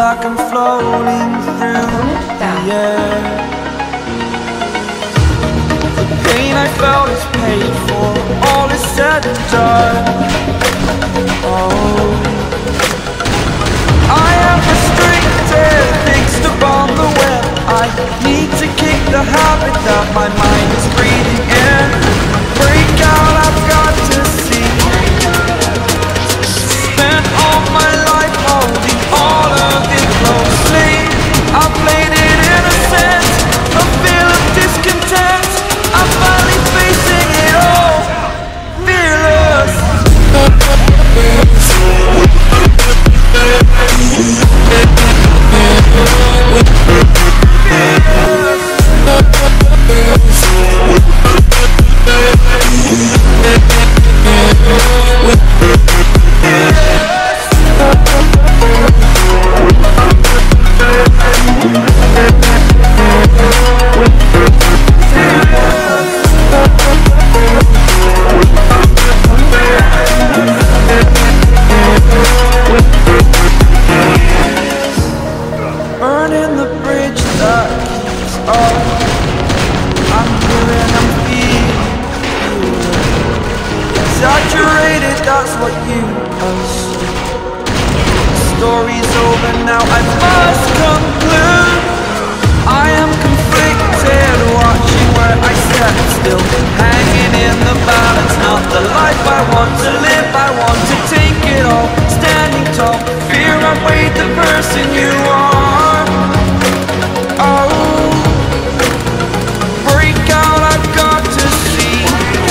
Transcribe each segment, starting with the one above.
like I'm floating through the air. The pain I felt is paid for, all is said and done. Oh, I am restricted, fixed upon the web. I need to kick the habit that my mind is breathing in. Break out, I've got to see. Spent all my life holding all of it closely. I played it innocent, a feel of discontent. I'm finally facing it all, fearless. Burning the bridge that keeps us. I'm here and I'm feeling exaggerated, that's what you assume. The story's over now, I must conclude. I am conflicted, watching where I step still, hanging in the balance. Not the life I want to live, I want to take it all. Standing tall, fear I weighed the person you are. Oh, break out, I've got to see.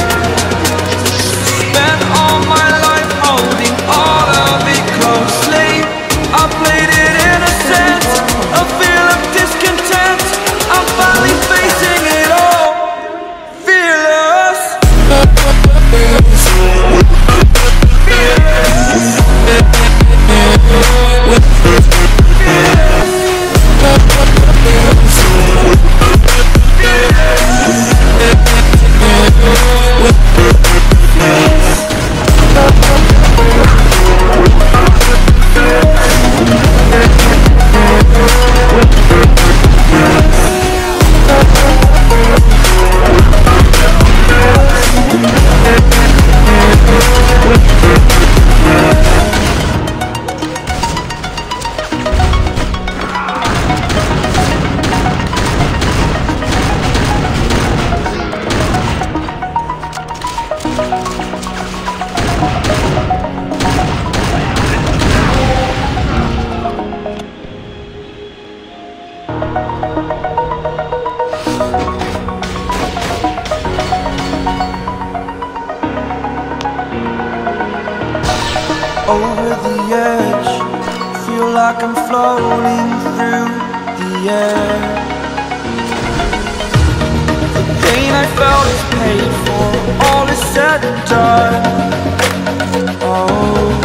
Spent all my life holding all of it closely. I played it innocent, a feel of discontent. I'm finally facing it all, fearless. Over the edge, feel like I'm floating through the air. The pain I felt is paid for, all is said and done. Oh,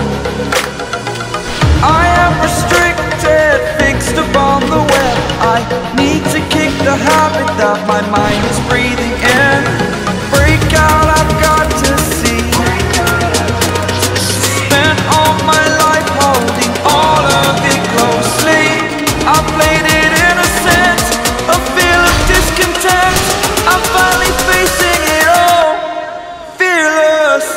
I am restricted, fixed upon the web. I need to kick the habit that my mind is breathing in. Break out, I've got to see. Spent all my life holding all of it closely. I played it innocent, a feel of discontent. I'm finally facing it all, fearless.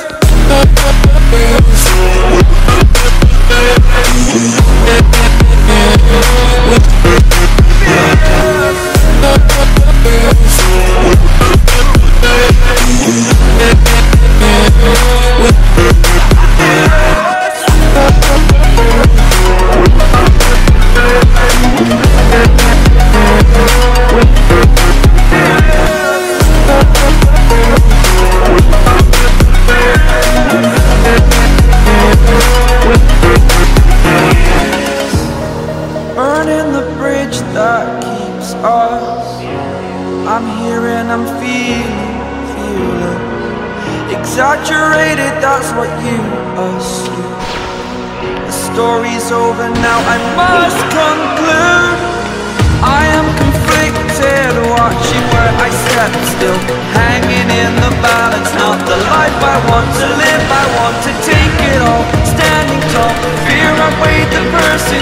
Burning the bridge that keeps us. I'm here and I'm feeling exaggerated, that's what you assume. The story's over now, I must conclude. I am conflicted, watching where I step still, hanging in the balance. Not the life I want to live, I want to take it all. Standing tall, fear I weighed the person